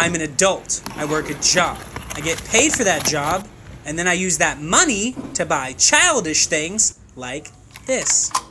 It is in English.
I'm an adult. I work a job. I get paid for that job, and then I use that money to buy childish things like this.